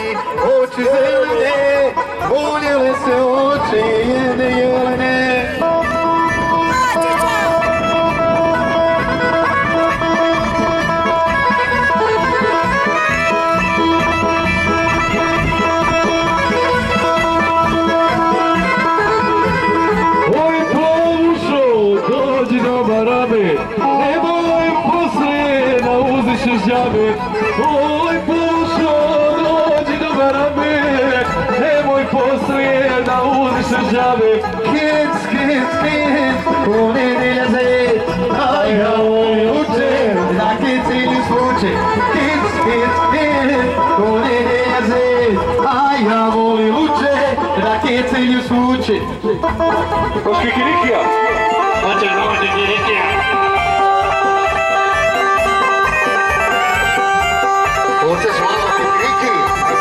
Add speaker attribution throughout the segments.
Speaker 1: oči zelene, voljele se oči jedne jelene.
Speaker 2: Oj plovušo, dođi do barabe, nemoj poslije na uziš žabe. Oj plovušo, dođi do barabe, nemoj poslije na uziš žabe.
Speaker 1: Kic, kic, kic, u nedjelja zet, a ja volim uče, da kicilju svuče. Kic, kic, kic, u nedjelja zet, a ja volim uče, da kicilju svuče.
Speaker 2: Koš kikirikija?
Speaker 3: Hoćeš da hoćeš kikirikija?
Speaker 1: Hoćeš malo kikiriki?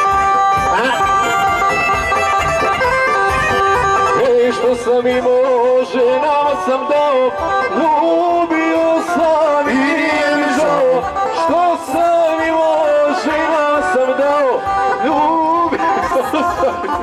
Speaker 2: Ej, što sam imao, ženama sam dao, ljubio sam i nije mi žao. Što sam imao, ženama sam dao, ljubio sam.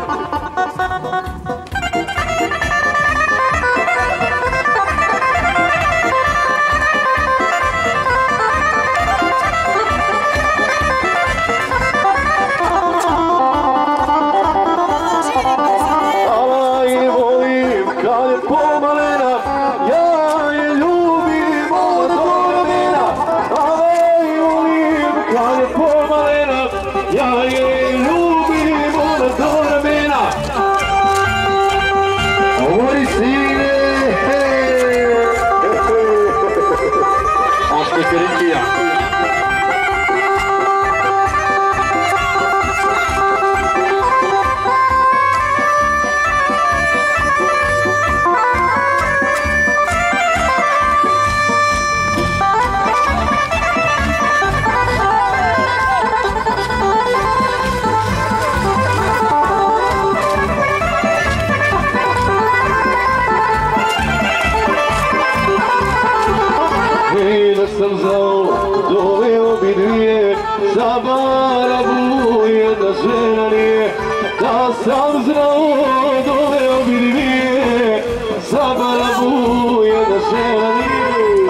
Speaker 2: Sam znao, doveo bi dvije, za barabu jedna žena nije. Da sam znao, doveo bi dvije, za barabu jedna žena nije.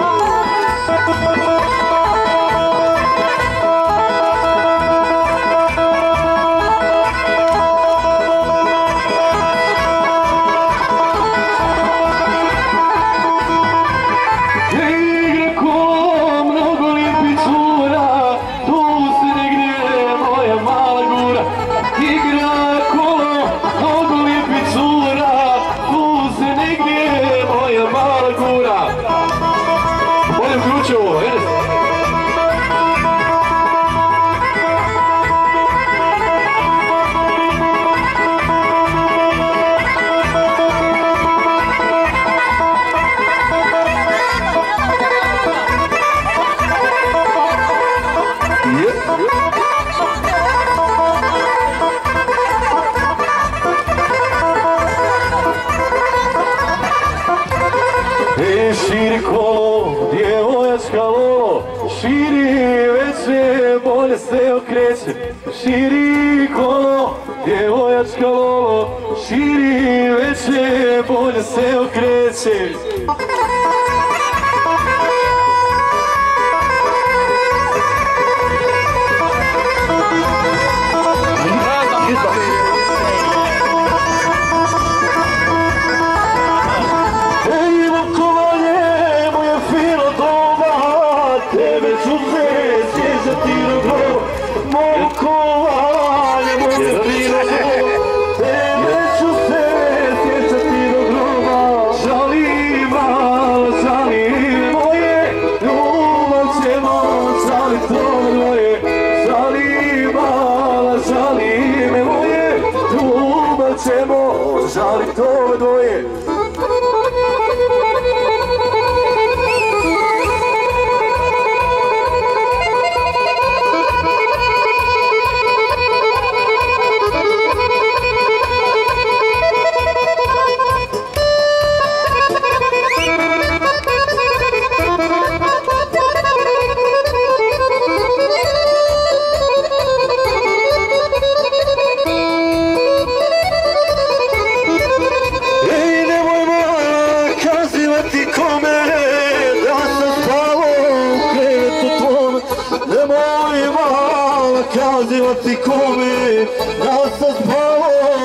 Speaker 2: Širi kolo, djevojačka lolo, širi veće, bolje se okreće. Širi kolo, djevojačka lolo, širi veće, bolje se okreće. Žali to dvoje.
Speaker 1: kazivati kome da sam spavao